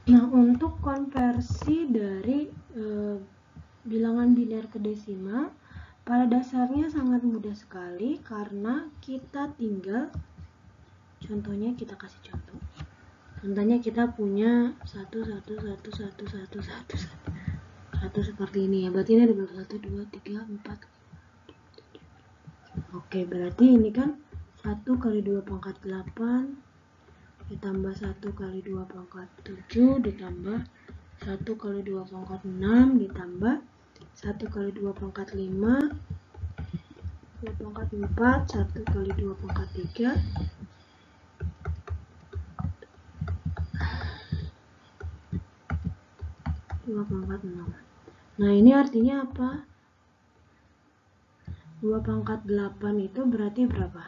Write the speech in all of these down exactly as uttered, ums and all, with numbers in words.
Nah, untuk konversi dari e, bilangan biner ke desimal, pada dasarnya sangat mudah sekali karena kita tinggal, contohnya kita kasih contoh. Contohnya kita punya satu, satu, satu, satu, satu, satu, satu, satu seperti ini ya. Berarti ini ada berapa? satu, dua, tiga, empat. Oke, berarti ini kan satu kali dua pangkat delapan ditambah satu kali dua pangkat tujuh ditambah satu kali dua pangkat enam ditambah satu kali dua pangkat lima, dua pangkat empat, satu kali dua pangkat tiga, dua pangkat enam. Nah, ini artinya apa? dua pangkat delapan itu berarti berapa?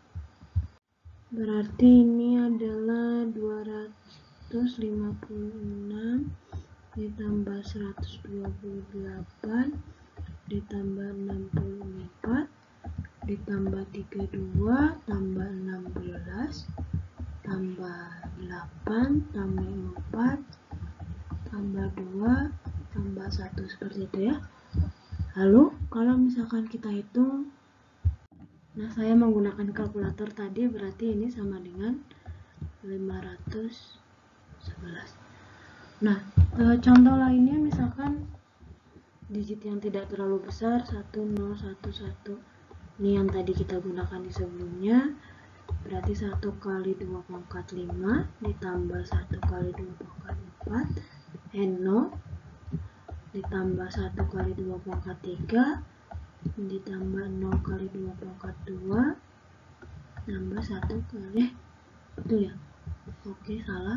Berarti ini adalah dua ratus lima puluh enam ditambah seratus dua puluh delapan ditambah enam puluh empat ditambah tiga puluh dua tambah enam belas tambah delapan tambah empat tambah dua tambah satu, seperti itu ya. Lalu kalau misalkan kita hitung, nah saya menggunakan kalkulator tadi, berarti ini sama dengan lima ratus sebelas. Nah, e, contoh lainnya misalkan digit yang tidak terlalu besar, satu, nol, satu, satu. Ini yang tadi kita gunakan di sebelumnya. Berarti satu kali dua pangkat lima ditambah satu kali dua pangkat empat, eh nol, ditambah satu kali dua pangkat tiga, ditambah nol kali dua pangkat dua, tambah satu kali, eh, betul ya? Oke, salah.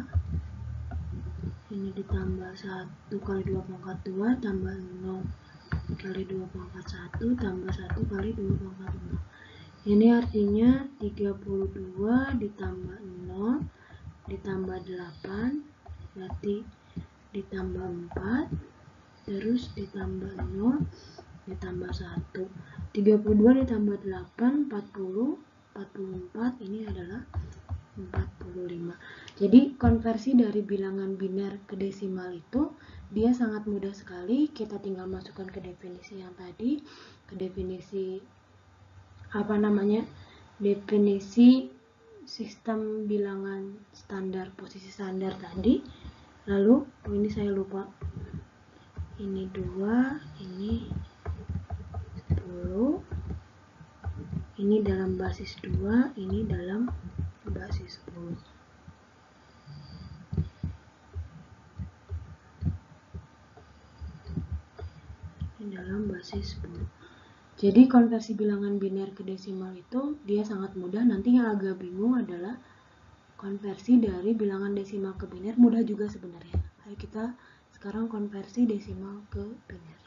Ini ditambah satu kali dua pangkat dua, tambah nol kali dua pangkat satu, tambah satu kali dua pangkat nol. Ini artinya tiga puluh dua ditambah nol ditambah delapan, berarti ditambah empat, terus ditambah nol ditambah satu. tiga puluh dua ditambah delapan, empat puluh, empat puluh empat, ini adalah empat puluh lima. Jadi konversi dari bilangan biner ke desimal itu dia sangat mudah sekali. Kita tinggal masukkan ke definisi yang tadi, ke definisi apa namanya? Definisi sistem bilangan standar, posisi standar tadi. Lalu, oh ini saya lupa. Ini dua, ini sepuluh. Ini dalam basis dua, ini dalam basis sepuluh. Ini dalam basis sepuluh. Jadi konversi bilangan biner ke desimal itu dia sangat mudah. Nanti yang agak bingung adalah konversi dari bilangan desimal ke biner. Mudah juga sebenarnya. Ayo kita sekarang konversi desimal ke biner.